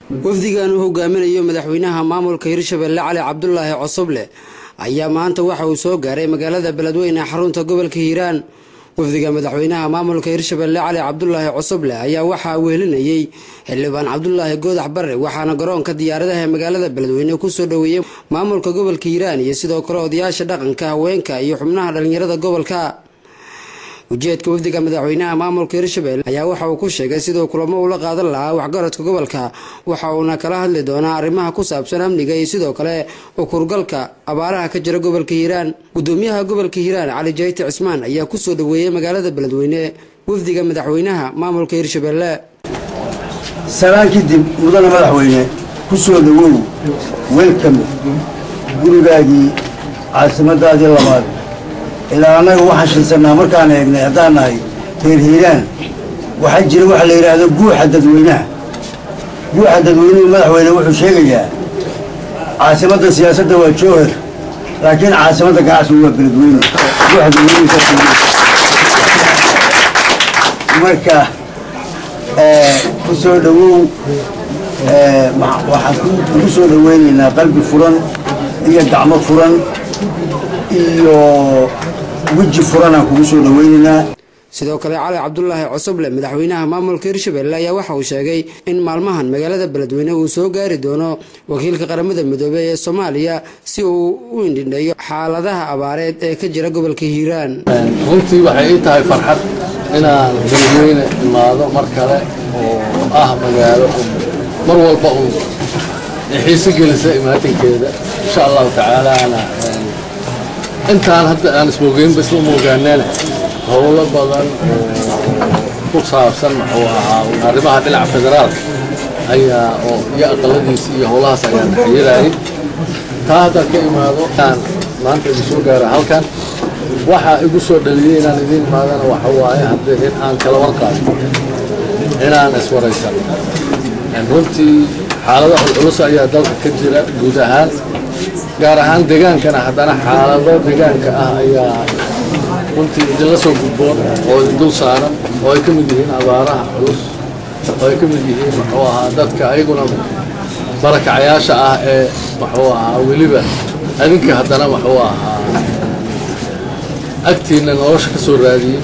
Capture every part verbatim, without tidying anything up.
wafdigan uu hogaaminayo madaxweynaha maamulka Hirshabelle Cali Cabdullaahi Cosoble ayaa maanta waxa uu soo gaaray magaalada Beledweyne xarunta gobolka Hiiraan. wafdiga madaxweynaha maamulka Hirshabelle Cali Cabdullaahi Cosoble ayaa waxa uu welinayay xildhibaan Cabdullaahi Goodax Barre waxaana garoonka diyaaradaha magaalada Beledweyne ku soo dhaweeyay maamulka gobolka Hiiraan iyo sidoo kale odayaasha dhaqanka haweenka iyo xubnaha dhalinyarada gobolka. ujeedka wafdiga madaxweynaha maamulka Hirshabelle ayaa waxa uu ku sheegay sidoo kulamo uu la qaadan lahaa waxgaradka gobolka waxa uuna kala hadli doonaa arrimaha ku saabsan amniga iyo sidoo kale u kurgalka abaaraha ka jira gobolka Hiiraan. gudoomiyaha gobolka Hiiraan Cali Jayte Cismaan ayaa ku soo dhaweeyay magaalada Beledweyne wafdiga madaxweynaha maamulka Hirshabelle. salaanki dib mudane madaxweyne ku soo dhawow welcome gurigaagii caasimadaadii labaad ilaa anaga waxaan shilsanaa markaan eegnay haddaan nahay reer Hiiraan waxaa jira waxa la yidhaahdo guuxa dadweynaha. guuxa dadweynuhu madaxweyne wuxuu sheegayaa caasimadda siyaasadda waa Jowhar laakiin caasimadda ganacsigu waa Beledweyne. guuxa dadweynuhu marka ku soo dhawow waxaan ku soo dhaweynaynaa qalbi furan iyo gacmo furan iyo وجه فرانا كوسو دويننا. sidoo kale Cali Cabdullaahi Cosoble madaxweynaha maamulka Hirshabelle ayaa waxa uu sheegay in maalmahan magaalada Beledweyne uu soo gaari doono wakiilka qaramada midoobay ee Soomaaliya si uu u indhiyo xaaladaha abaareed ee ka jira gobolka Hiiraan. runtii waxay ii tahay farxad inaan Beledweyne imaado mar kale oo ah magaalo mar walba uu xiiso gelisa imaatinkeeda insha Allah ta'ala ana intaan hadda aan isboogeen bas u moogaaneen howlo badan ku saabsan oo arrimaha dhinaca federaalka ayaa oo iyo aqaladiisa iyo howlahaas ayaan xiriiray taa hadda ka imaado aan maanta soo gaaray halkan waxa igu soo dhaliyay inaan idin maadana waxa waaye hadda in aan kala warqaado inaan iswaraysan runtii xaaladaha culus ayaa dalka ka jira guud ahaan gaar ahaan deegaankana haddana xaalado deegaanka ah ayaa runtii idinla soo gudboon oo dul saaran oo ay ka mid yihiin abaaraha culus oo ay ka mid yihiin muxuu ahaa dadka ayaguna barakacayaasha ah ee muxuu ahaa weliba adinka haddana muxuu ahaa agtiina nolosha ka soo raadiyey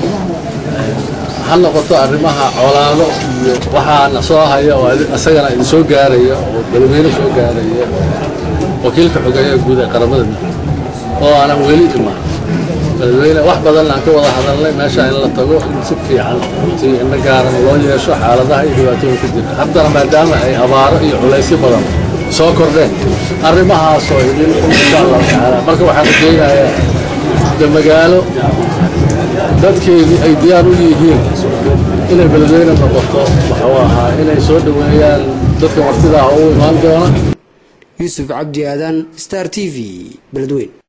ha noqoto arrimaha colaado iyo waxaana soo haya oo isagana idin soo gaaraya oo Beledweyne soo gaaraya wakiilka xogeeyaha guud ee qaramada midoobay oo aan weli imaan Beledweyne wax badan aan ka wada hadalnay meesha in la tago si fiican si in gaaran loo yeesho xaaladaha iyo dhibaatooyinka jira haddana maadaama ay abaaro iyo culaysyo badan soo kordheen arrimahaas oo idin insha Allah ta'ala marka waxaan rajaynayaa in magaalo dadkeedii ay diyaar u yihiin inay Beledweyne noqoto waxa waa inay soo dhaweeyaan dadka martida ah oo imaan doona. يوسف عبدي آذان ستار تي في بلدوين.